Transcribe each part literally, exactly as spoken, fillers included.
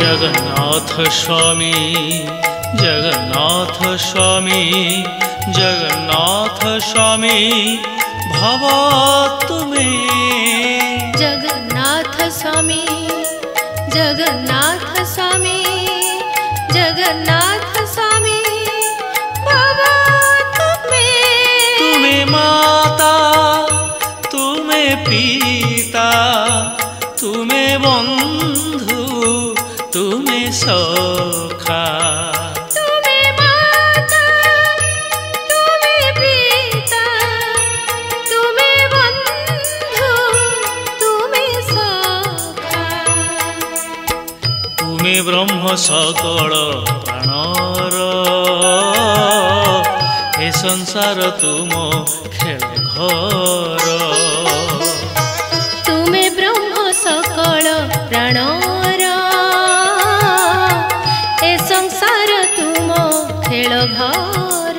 जगन्नाथ स्वामी जगन्नाथ स्वामी जगन्नाथ स्वामी भव तुमे जगन्नाथ स्वामी जगन्नाथ स्वामी जगन्नाथ स्वामी भव तुमे तुमे माता तुमे पिता तुमे बंधु तुमे सखा तुमे माता तुमे पिता तुमे बंधु तुमे सखा तुमे ब्रह्म सकल प्राणर हे संसार तुम खेल घर तुमे ब्रह्म सकल प्राणर ए संसार तुम खेल घर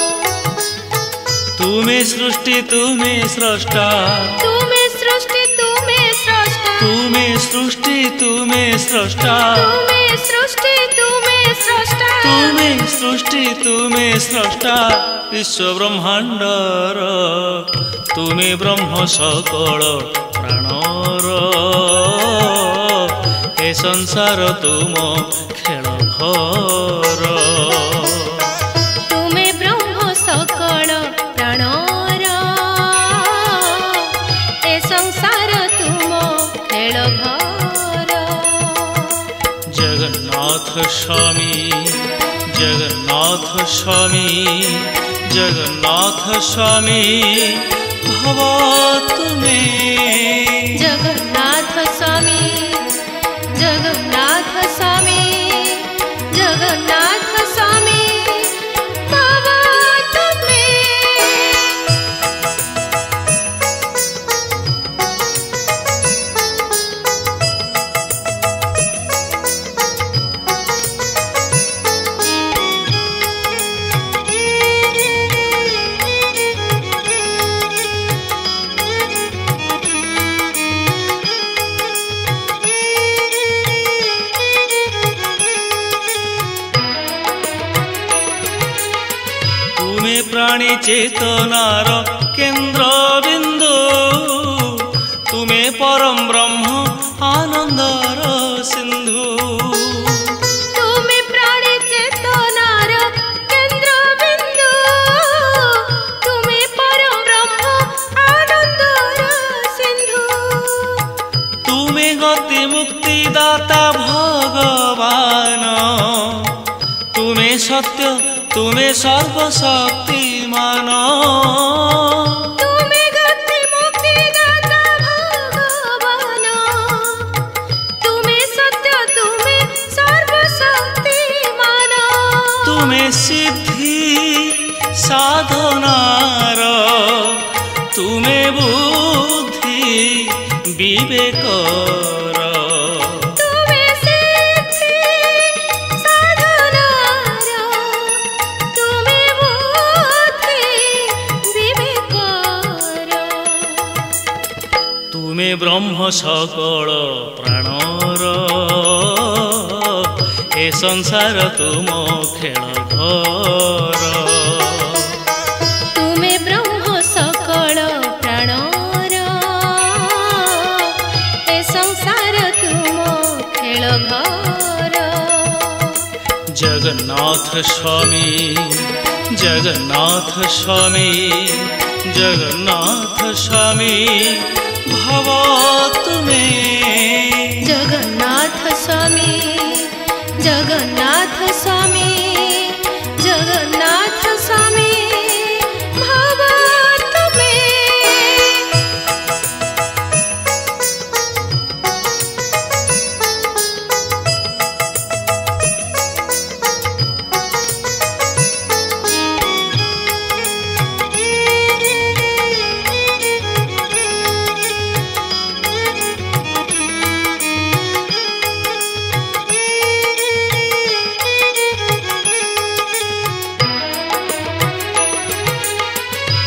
तुमे सृष्टि तुमे स्रष्टा तुमे सृष्टि तुमे स्रष्टा तुमे सृष्टि तुमे स्रष्टा तुमे सृष्टि तुमे स्रष्टा तुमे सृष्टि तुमे स्रष्टा विश्व ब्रह्मांडर तुमे ब्रह्म सकल प्राणर हे संसार तुम खेल घर तुमे ब्रह्म सकल प्राणर ए संसार तुम खेल घर जगन्नाथ स्वामी जगन्नाथ स्वामी जगन्नाथ स्वामी भव तुमे जगन्नाथ स्वामी जगन्नाथ स्वामी जगन्नाथ स्वामी भव तुमे तुमे प्राणी चेतनार केन्द्र बिंदु तुमे परम ब्रह्म आनंदर सिंधु तुमे प्राणी चेतनार केन्द्र बिंदु तुमे परम ब्रह्म आनंदर सिंधु तुमे गति मुक्ति दाता भगवान तुमे सत्य तुमे सर्वशक्तिमान तुमे गति मुक्ति दाता भगवान तुमे सत्य तुमे सर्वशक्तिमान तुमे सिद्धि साधनार तुमे बुद्धि विवेकर तुमे सिद्धि साधनार तुमे बुद्धि विवेकर तुमे ब्रह्म सकल प्राणर ए संसार तुम खेल घर तुमे ब्रह्म सकल प्राणर ए संसार तुम खेल घर जगन्नाथ स्वामी जगन्नाथ स्वामी जगन्नाथ स्वामी भव तुमे जगन्नाथ स्वामी जगन्नाथ स्वामी जगन्नाथ स्वामी भव तुमे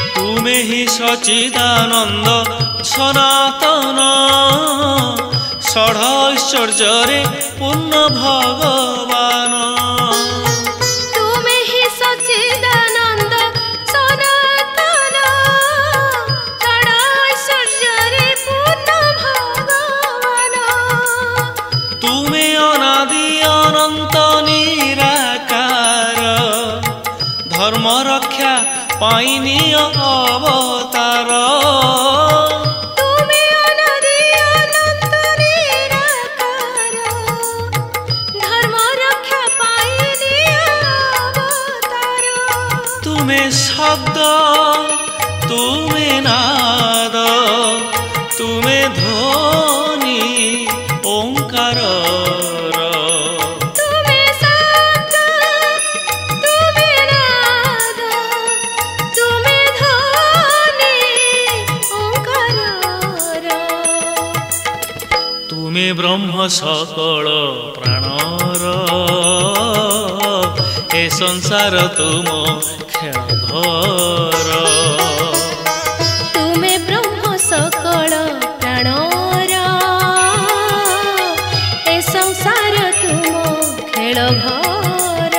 तुमे ही सच्चिदानंद सनातन षढ़ ऐश्वर्य पूर्ण भगवान तुमे ही सच्चिदानंद सनातन षढ़ ऐश्वर्य पूर्ण भगवान तुमे अनादि अनंत निराकार धर्म रक्षा पाइनी अवतार तुमे अनादि अनंत निराकार धर्म रक्षा पाइनी अवतार तुमे शब्द तुमे नाद तुमे ध्वनि ओंकार तुमे शब्द तुमे नाद तुमे ध्वनि ओंकार तुमे ब्रह्म सकल प्राणर ए संसार तुम खेल घर तुमे ब्रह्म सकल प्राणर ए संसार तुम खेल घर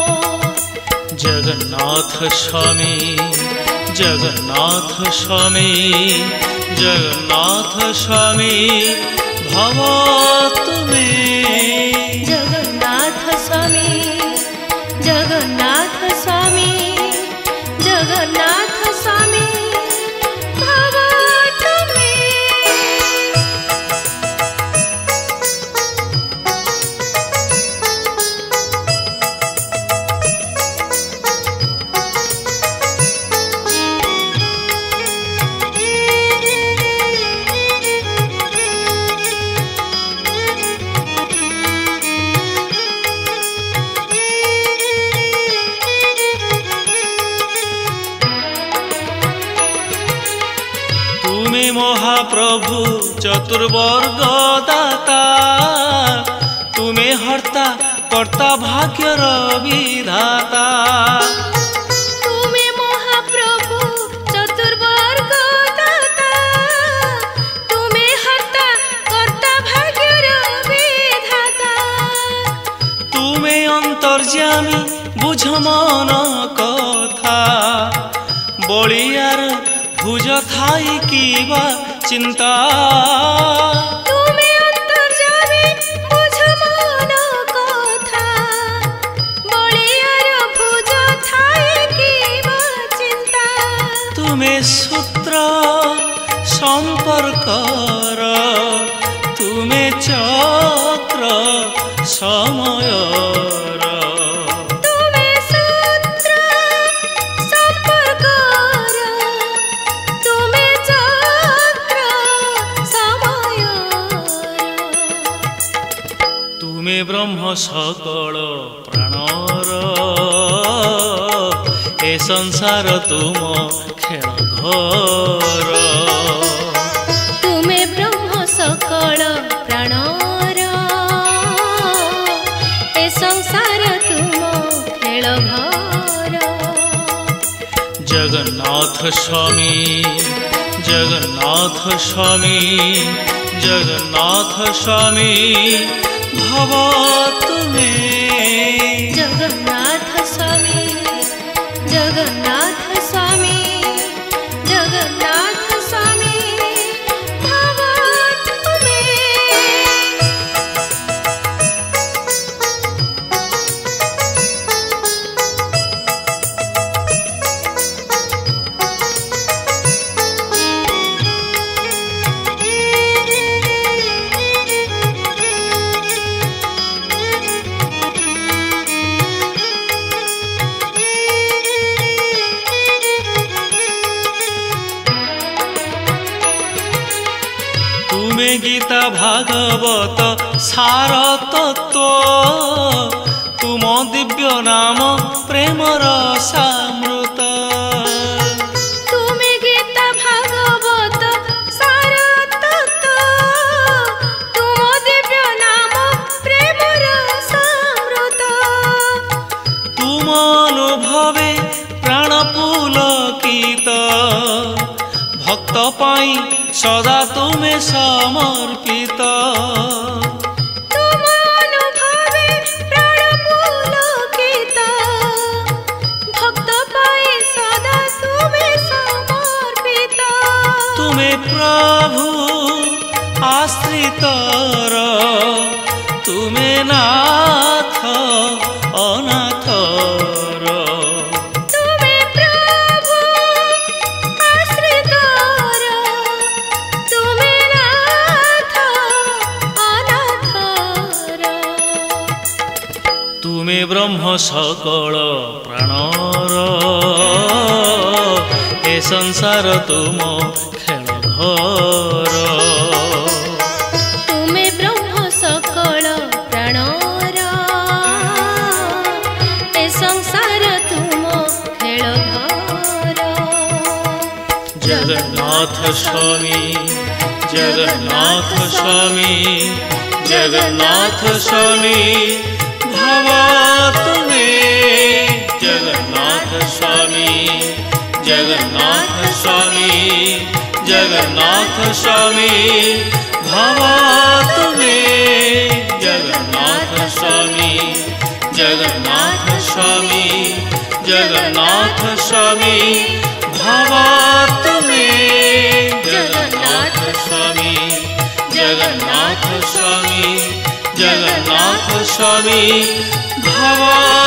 जगन्नाथ स्वामी जगन्नाथ स्वामी जगन्नाथ स्वामी भव तुमे जगन्नाथ स्वामी जगन्नाथ स्वामी जगन्नाथ स्वामी भव तुमे तुमे महाप्रभु चतुर्वर्ग दाता तुमे हर्ता कर्ता भाग्यर विधाता तुमे महाप्रभु चतुर्वर्ग दाता तुमे हर्ता कर्ता भाग्यर विधाता तुमे अंतर्यामी बुझ मन कथा बलियार भुज थाई किबा चिंता तुमे अंतर्यामी बुझ मन कथा बलियार भुज थाई किबा चिंता तुमे सूत्र संपर्कर तुमे चक्र समयर तुमे सूत्र संपर्कर तुमे चक्र समयर तुमे ब्रह्म सकल प्राणर ए संसार तुम खेल घर तुमे ब्रह्म सकल प्राणर ए संसार तुम खेल घर जगन्नाथ स्वामी जगन्नाथ स्वामी जगन्नाथ स्वामी भव तुमे जगन्नाथ स्वामी जगन्नाथ स्वामी जगन्नाथ स्वामी भव तुमे तुमे गीता भागवत सार तत्व तुम दिव्य नाम प्रेम रसामृत तुमे गीता भागवत सार तत्व तुम दिव्य नाम प्रेम रसामृत तुम अनुभवे प्राण पुलकित भक्त पाई सदा तुम्हें समर्पित तुम अनुभवे प्राण पुलकित भक्त पाए सदा तुम्हें समर्पित तुम्हें प्रभु आश्रितर तुम्हें नाथ अनाथर तुम्हें प्रभु आश्रितर तुम्हें नाथ अनाथर तुम्हें ब्रह्म सकल प्राणर ए संसार तुम खेल घर तुम्हें ब्रह्म सकल प्राणर ए संसार तुम खेल घर जगन्नाथ स्वामी जगन्नाथ स्वामी जगन्नाथ स्वामी भवा तुम्हें जगन्नाथ स्वामी जगन्नाथ स्वामी जगन्नाथ स्वामी भवा तुम्हें जगन्नाथ स्वामी जगन्नाथ स्वामी जगन्नाथ स्वामी भवा तुम्हें जगन्नाथ स्वामी जगन्नाथ स्वामी जगन्नाथ स्वामी भवा